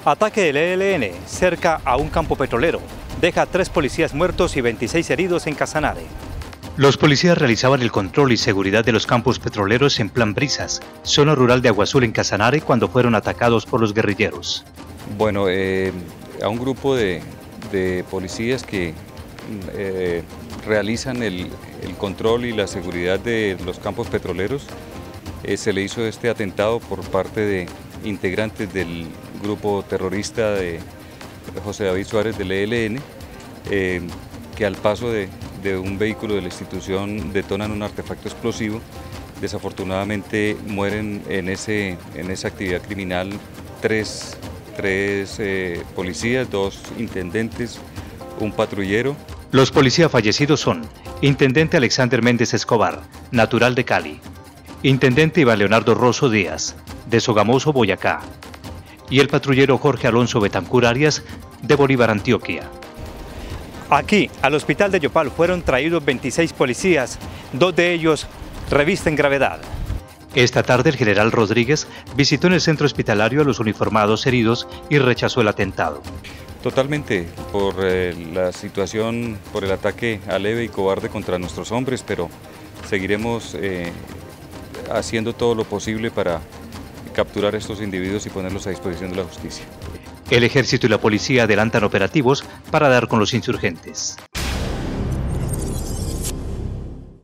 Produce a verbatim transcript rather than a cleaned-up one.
Ataque del E L N cerca a un campo petrolero. Deja tres policías muertos y veintiséis heridos en Casanare. Los policías realizaban el control y seguridad de los campos petroleros en Plan Brisas, zona rural de Agua Azul en Casanare, cuando fueron atacados por los guerrilleros. Bueno, eh, a un grupo de, de policías que eh, realizan el, el control y la seguridad de los campos petroleros, eh, se le hizo este atentado por parte de integrantes del grupo terrorista de José David Suárez del E L N, eh, que al paso de, de un vehículo de la institución detonan un artefacto explosivo. Desafortunadamente mueren en, ese, en esa actividad criminal tres, tres eh, policías, dos intendentes, un patrullero. Los policías fallecidos son Intendente Alexander Méndez Escobar, natural de Cali; Intendente Iván Leonardo Rosso Díaz, de Sogamoso, Boyacá; y el patrullero Jorge Alonso Betancur Arias, de Bolívar, Antioquia. Aquí, al hospital de Yopal, fueron traídos veintiséis policías, dos de ellos revisten gravedad. Esta tarde el general Rodríguez visitó en el centro hospitalario a los uniformados heridos y rechazó el atentado. Totalmente, por eh, la situación, por el ataque aleve y cobarde contra nuestros hombres, pero seguiremos eh, haciendo todo lo posible para capturar a estos individuos y ponerlos a disposición de la justicia. El ejército y la policía adelantan operativos para dar con los insurgentes.